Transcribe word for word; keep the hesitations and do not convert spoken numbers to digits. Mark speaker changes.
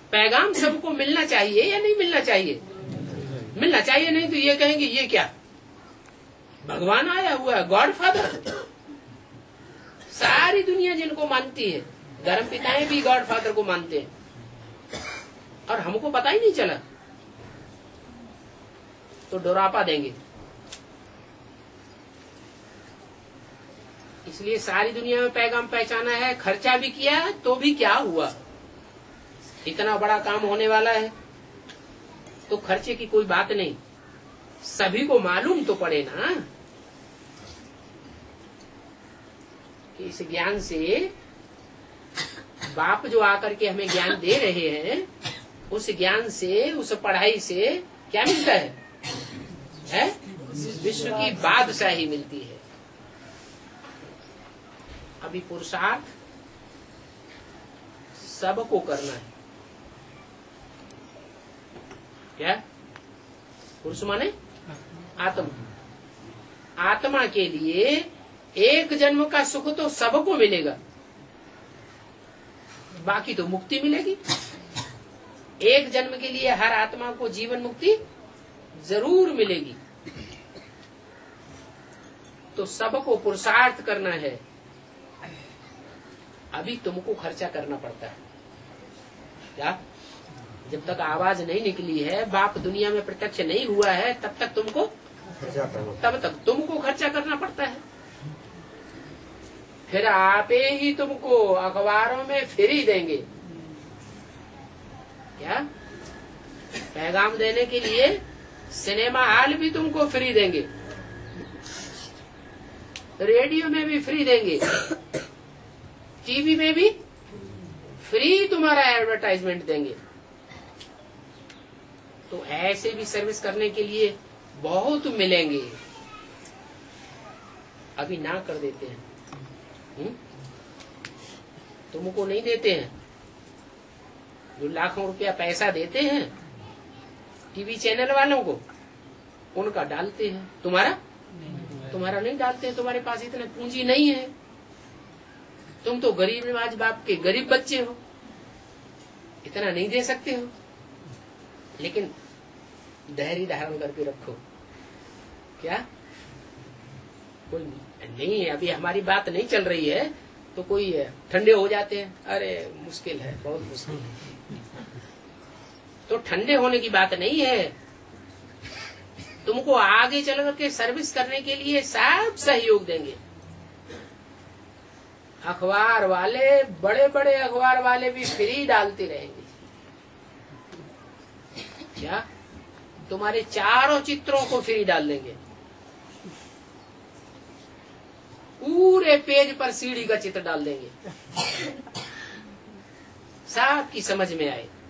Speaker 1: पैगाम सबको मिलना चाहिए या नहीं मिलना चाहिए? मिलना चाहिए, नहीं तो ये कहेंगे ये क्या भगवान आया हुआ है, गॉड फादर। सारी दुनिया जिनको मानती है, धर्म पिताएं भी गॉड फादर को मानते हैं, और हमको पता ही नहीं चला, तो डोरापा देंगे। इसलिए सारी दुनिया में पैगाम पहचाना है, खर्चा भी किया है, तो भी क्या हुआ? इतना बड़ा काम होने वाला है तो खर्चे की कोई बात नहीं, सभी को मालूम तो पड़े ना कि इस ज्ञान से बाप जो आकर के हमें ज्ञान दे रहे हैं, उस ज्ञान से, उस पढ़ाई से क्या मिलता है, है? विश्व की बादशाही मिलती है। अभी पुरुषार्थ सबको करना है। क्या पुरुष माने आत्मा, आत्मा के लिए एक जन्म का सुख तो सबको मिलेगा, बाकी तो मुक्ति मिलेगी। एक जन्म के लिए हर आत्मा को जीवन मुक्ति जरूर मिलेगी, तो सबको पुरुषार्थ करना है। अभी तुमको खर्चा करना पड़ता है। क्या? जब तक आवाज नहीं निकली है, बाप दुनिया में प्रत्यक्ष नहीं हुआ है, तब तक तुमको तब तक तुमको खर्चा करना पड़ता है। फिर आपे ही तुमको अखबारों में फ्री देंगे। क्या? पैगाम देने के लिए सिनेमा हॉल भी तुमको फ्री देंगे, रेडियो में भी फ्री देंगे, टीवी में भी फ्री तुम्हारा एडवर्टाइजमेंट देंगे। तो ऐसे भी सर्विस करने के लिए बहुत मिलेंगे, अभी ना कर देते हैं। हुँ? तुमको नहीं देते हैं, जो लाखों रुपया पैसा देते हैं टीवी चैनल वालों को, उनका डालते हैं, तुम्हारा तुम्हारा नहीं डालते हैं। तुम्हारे पास इतने पूंजी नहीं है, तुम तो गरीब नवाज बाप के गरीब बच्चे हो, इतना नहीं दे सकते हो। लेकिन धैर्य धारण करके रखो। क्या? कोई नहीं है, अभी हमारी बात नहीं चल रही है तो कोई ठंडे हो जाते हैं, अरे मुश्किल है, बहुत मुश्किल है। तो ठंडे होने की बात नहीं है, तुमको आगे चल करके सर्विस करने के लिए सब सहयोग देंगे। अखबार वाले, बड़े बड़े अखबार वाले भी फ्री डालते रहेंगे। क्या? तुम्हारे चारों चित्रों को फ्री डाल देंगे, पूरे पेज पर सीढ़ी का चित्र डाल देंगे, सबकी समझ में आए।